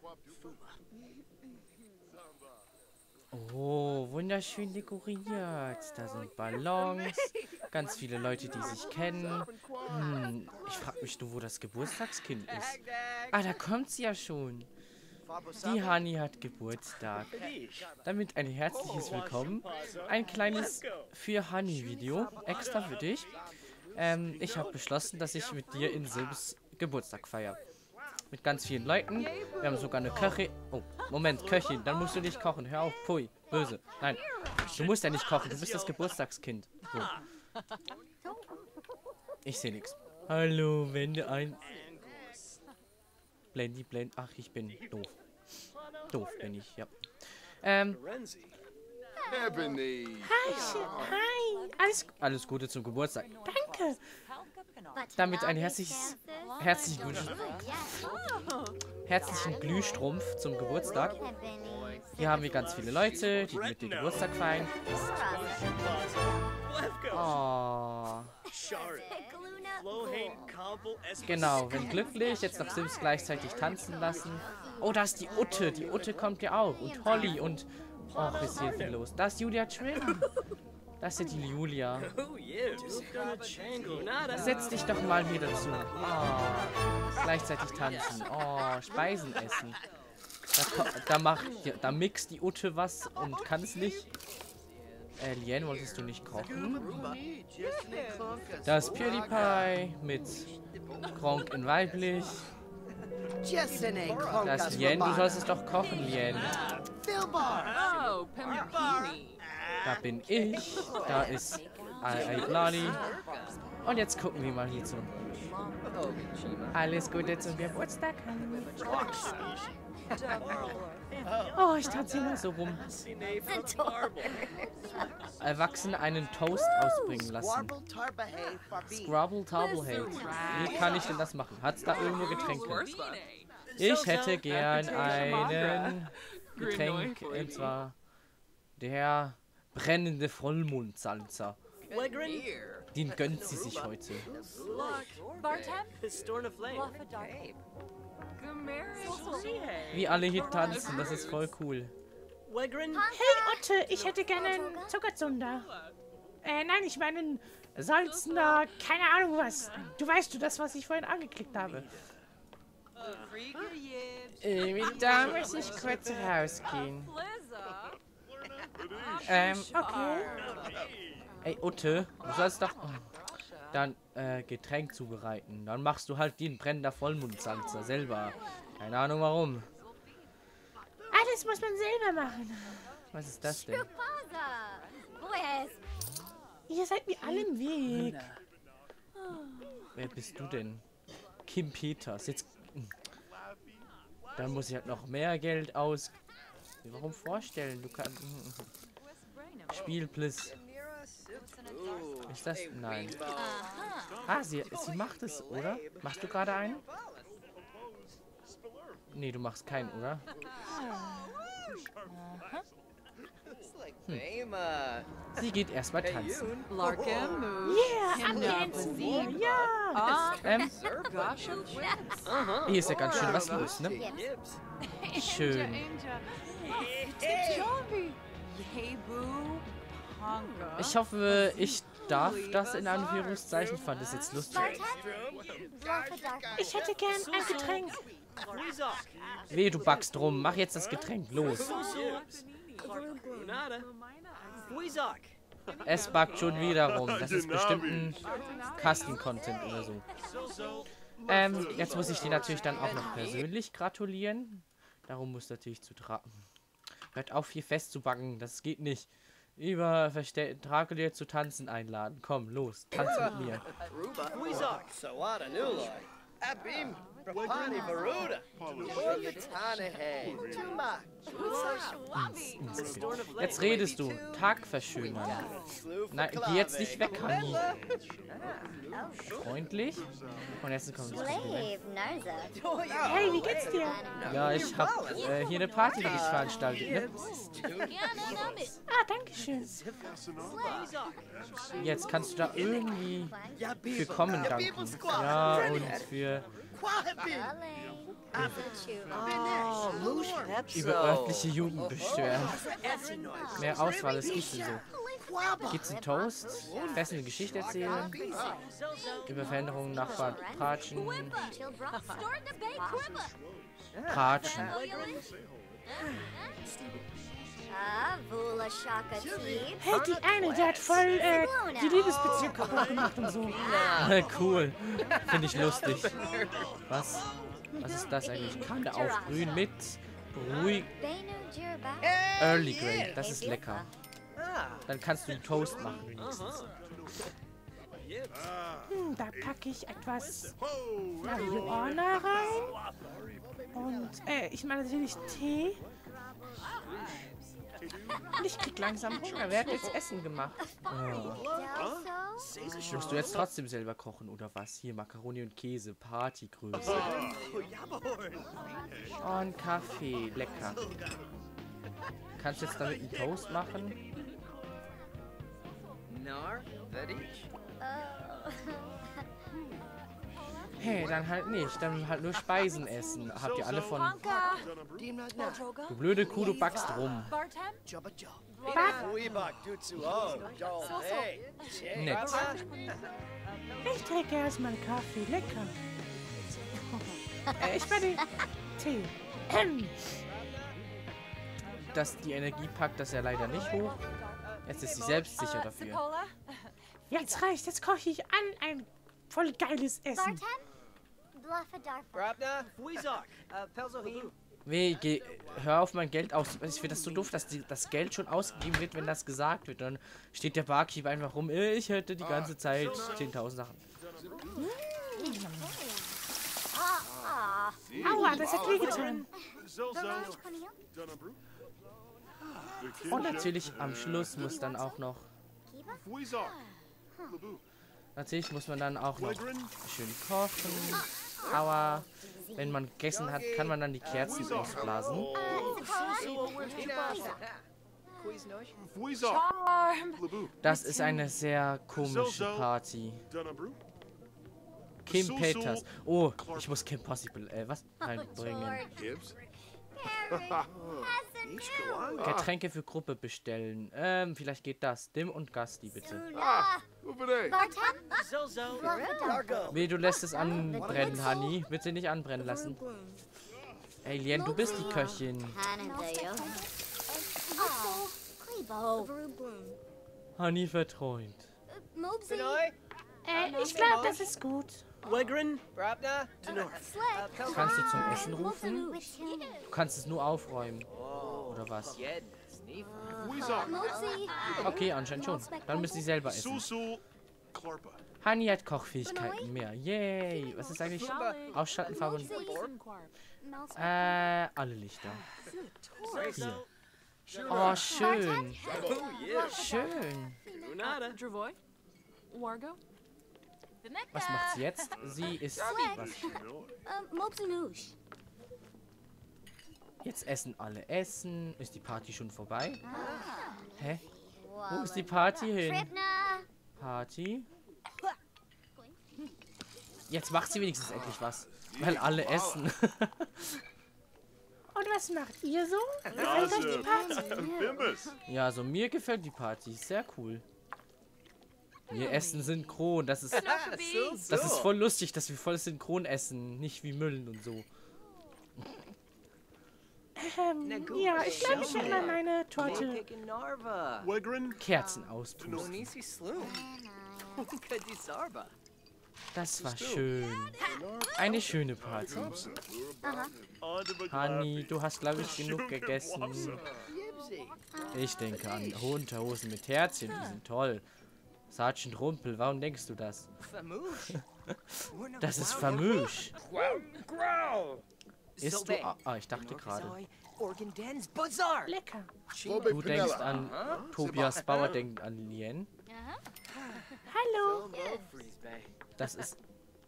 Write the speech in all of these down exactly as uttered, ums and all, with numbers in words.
Oh, wunderschön dekoriert. Da sind Ballons. Ganz viele Leute, die sich kennen. Hm, ich frage mich nur, wo das Geburtstagskind ist. Ah, da kommt sie ja schon. Die Hani hat Geburtstag. Damit ein herzliches Willkommen. Ein kleines für Hani-Video. Extra für dich. Ähm, ich habe beschlossen, dass ich mit dir in Sims Geburtstag feiere. Mit ganz vielen Leuten. Wir haben sogar eine Köchin. Oh, Moment, Köchin. Dann musst du nicht kochen. Hör auf, pui. Böse. Nein, du musst ja nicht kochen. Du bist das Geburtstagskind. So. Ich sehe nichts. Hallo, wende ein. Blendy, blend. Ach, ich bin doof. Doof bin ich, ja. Ähm. Hi, hi. Alles, alles Gute zum Geburtstag. Danke. Damit ein herzliches, herzlichen, herzlichen Glühstrumpf zum Geburtstag. Hier haben wir ganz viele Leute, die mit dem Geburtstag feiern. Oh. Genau, wenn glücklich, jetzt noch Sims gleichzeitig tanzen lassen. Oh, da ist die Utte. Die Utte kommt ja auch. Und Holly und... Och, ist hier viel los. Da ist Julia Trim. Das ist die Julia. Setz dich doch mal hier dazu. Oh, gleichzeitig tanzen. Oh, Speisen essen. Da, da macht, da mixt die Utte was und kann es nicht. Äh, Lien, wolltest du nicht kochen? Da ist PewDiePie mit Gronk in weiblich. Da ist Lien, du sollst es doch kochen, Lien. Da bin ich. Da ist Lali. Und jetzt gucken wir mal hier zu. Alles Gute zum Geburtstag. Oh, ich tanze immer so rum. Erwachsene einen Toast ausbringen lassen. Scrabble Tarblehay. Wie kann ich denn das machen? Hat's da irgendwo Getränke? Ich hätte gern einen Getränk, und zwar der brennende Vollmondsalzer. Den gönnt sie sich heute. Wie alle hier tanzen, das ist voll cool. Hey Otte, ich hätte gerne einen Zuckerzunder. Äh, nein, ich meine einen Salzender, keine Ahnung was. Du weißt du, das, was ich vorhin angeklickt habe. Äh, da muss ich kurz rausgehen. Ähm, okay. Ey, Utte, du sollst doch oh, dann äh, Getränk zubereiten. Dann machst du halt den brennender Vollmondsalzer selber. Keine Ahnung warum. Alles muss man selber machen. Was ist das denn? Ihr seid mir alle im Weg. Wer bist du denn? Kim Peters. Jetzt. Dann muss ich halt noch mehr Geld aus. Warum vorstellen? Du kannst. Spiel, please. Ist das? Nein. Ah, sie, sie macht es, oder? Machst du gerade einen? Nee, du machst keinen, oder? Hm. Sie geht erstmal tanzen. Yeah, abdancen. Ja. Ähm. Hier ist ja ganz schön was los, ne? Schön. Ich hoffe, ich darf das in Anführungszeichen. Fand es jetzt lustig. Ich hätte gern ein Getränk. Weh, du backst rum. Mach jetzt das Getränk. Los. Es backt schon wieder rum. Das ist bestimmt ein Kasten-Content oder so. Ähm, jetzt muss ich dir natürlich dann auch noch persönlich gratulieren. Darum muss natürlich zu tragen. Hört auf, hier festzubacken. Das geht nicht. Über Dracula zu tanzen einladen. Komm, los, tanz mit mir. Jetzt redest du. Tag verschönern. Nein, geh jetzt nicht weg, Hani. Freundlich. Und jetzt kommt das Kompliment. Hey, wie geht's dir? Ja, ich hab äh, hier eine Party für dich veranstaltet, ne? Ah, danke schön. Jetzt kannst du da irgendwie für kommen danken. Ja, und für... Oh, über örtliche Jugend beschweren. Mehr Auswahl, es gibt so. Gibt's einen Toast? Fessende Geschichte erzählen? Über Veränderungen, Nachbarn, Patschen. Patschen. Hey, die eine, die hat voll äh, die Liebesbeziehung kaputt gemacht und so. Cool. Finde ich lustig. Was? Was ist das eigentlich? Kanne aufbrühen mit ruhig. Early Grey. Das ist lecker. Dann kannst du einen Toast machen wenigstens. Hm, da packe ich etwas Marihuana rein. Und, äh, ich meine natürlich Tee. Und ich krieg langsam Hunger. Wer hat jetzt Essen gemacht? Oh. Musst du jetzt trotzdem selber kochen, oder was? Hier, Makaroni und Käse, Partygröße. Und Kaffee, lecker. Kannst du jetzt damit einen Toast machen? Hey, dann halt nicht. Dann halt nur Speisen essen. Habt ihr alle von... Du blöde Kuh, du backst rum. Nett. Ich trinke erstmal Kaffee. Lecker. äh, ich werde... Tee. Dass die Energie packt das ja leider nicht hoch. Jetzt ist sie selbst sicher dafür. Jetzt reicht. Jetzt koche ich an ein voll geiles Essen. Weh, geh, hör auf mein Geld aus. Ich finde das so doof, dass die, das Geld schon ausgegeben wird, wenn das gesagt wird. Dann steht der Barkeeper einfach rum. Ich hätte die ganze Zeit zehntausend Sachen. Aua, das hat wehgetan. Und natürlich am Schluss muss dann auch noch... Natürlich muss man dann auch noch schön kochen. Aua. Wenn man gegessen hat, kann man dann die Kerzen ausblasen. Das ist eine sehr komische Party. Kim Peters. Oh, ich muss Kim Possible, äh, was reinbringen. Getränke für Gruppe bestellen. Ähm, vielleicht geht das. Dim und Gasti, bitte. Wie, du lässt es anbrennen, Honey. Bitte nicht anbrennen lassen. Alien, du bist die Köchin. Honey verträumt. Äh, ich glaube, das ist gut. Kannst du zum Essen rufen? Du kannst es nur aufräumen. Oder was? Okay, anscheinend schon. Dann müssen sie selber essen. Honey hat Kochfähigkeiten mehr. Yay. Was ist eigentlich Ausstatten, Farben? Äh, alle Lichter. Hier. Oh, schön. Schön. Was macht sie jetzt? Sie ist was? Jetzt essen alle Essen. Ist die Party schon vorbei? Hä? Wo ist die Party hin? Party? Jetzt macht sie wenigstens endlich was. Weil alle essen. Und was macht ihr so? Gefällt euch die Party? Ja, so mir gefällt die Party. Sehr cool. Wir essen synchron. Das ist, das ist voll lustig, dass wir voll synchron essen. Nicht wie Müllen und so. Ähm, ja, ich glaube, ich will mal meine Torte. Kerzen auspusten. Das war schön. Eine schöne Party. Honey, du hast, glaube ich, genug gegessen. Ich denke an Unterhosen mit Herzchen. Die sind toll. Sergeant Rumpel, warum denkst du das? Das ist Famouche. Isst du... Ah, ich dachte gerade. Lecker. Du denkst an... Tobias Bauer denkt an Lien. Hallo. Das ist...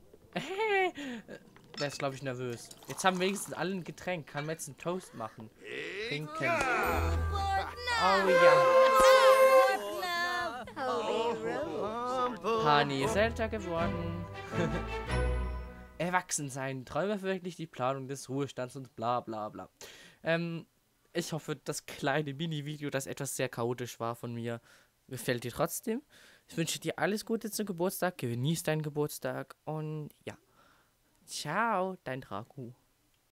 Der ist, glaube ich, nervös. Jetzt haben wir wenigstens alle ein Getränk. Kann man jetzt einen Toast machen? Trinken. Oh ja. Honey ist älter geworden. Erwachsen sein. Träume verwirklich die Planung des Ruhestands und bla bla bla. Ähm, ich hoffe, das kleine Mini-Video, das etwas sehr chaotisch war von mir, gefällt dir trotzdem. Ich wünsche dir alles Gute zum Geburtstag. Genieß deinen Geburtstag. Und ja, ciao, dein Draku.